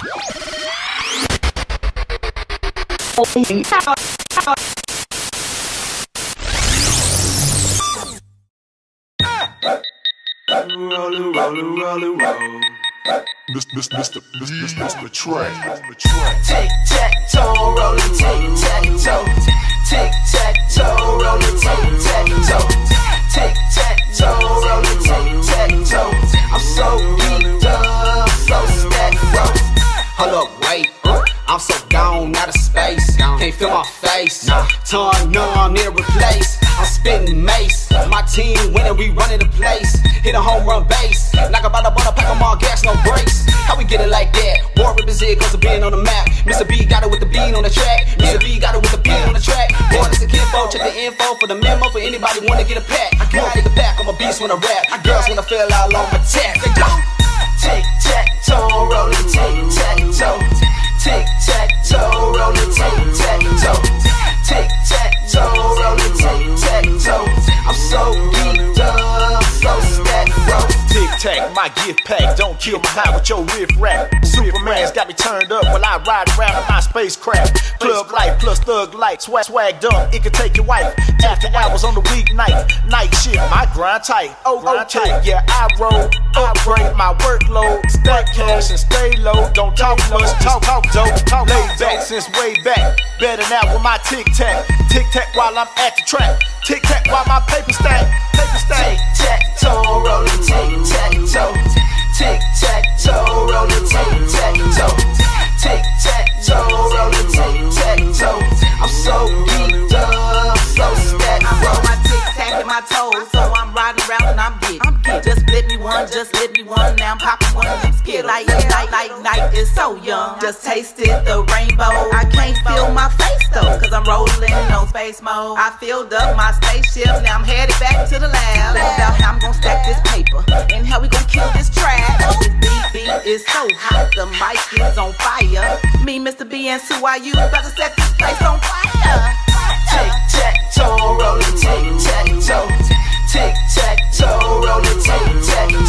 Rollin', rollin', rollin', roll. Mr. Track. Tic-tac-toe, rollin', tic-tac-toe. Tic-tac-toe, rollin', tic-tac-toe. Tic-tac-toe, rollin', tic-tac-toe. I'm so geeked up, so stacked, bro. Hold up, wait. I'm so gone out of space. Can't feel my face. Tongue numb, need to replace. I'm spitting mace. My team winning, we running the place. Hit a home run base. Knock about a butter, pack 'em all gas, no brakes. How we get it like that? War rip is here cause of being on the map. MISTA-B got it with the beat on the track. MISTA-B got it with the beat on the track. Boy, this a kinfo, check the info for the memo for anybody wanna get a pack. More for the pack, I'm a beast when I rap. Girls wanna feel all on my tap. They go. Tic-tac-toe, rollin', tic-tac-toe. Tic-tac-toe, rollin', tic-tac-toe. Tic-tac-toe, rollin', tic-tac-toe. I'm so geeked up, so stacked, bro. Tic-tac, my gift pack, don't kill my high with your riff rap. Superman's got me turned up while I ride around in my spacecraft. Club life plus thug life, swagged up, it could take your wife. After hours on the weeknight, night shift, my grind tight. Okay, yeah, I roll, upgrade my workload. Stack cash and stay low, don't talk much, talk dope. Laid back since way back, better now with my tic-tac. Tic-tac while I'm at the track, tic-tac while my paper stack. Tic-tac-toe, rollin', tic-tac-toe. Tic-tac-toe, rollin', tic-tac-toe. Tic-tac-toe, rollin', tic-tac-toe. I'm so geeked up, so stacked, bro. I my tic-tac in my toes, so I'm riding around and I'm getting. Just let me one, now I'm popping one of them Skittles. Night is so young, just tasted the rainbow. I can't feel my face though, cause I'm rolling on space mode. I filled up my spaceship, now I'm headed back to the lab. About how I'm gonna stack this paper, and how we gonna kill this track. This beat is so hot, the mic is on fire. Me, MISTA-B, and SWUIYOU about to set this place on fire. Tic-tac-toe, rollin', tic-tac-toe. Tic-tac-toe, rollin', tic-tac-toe.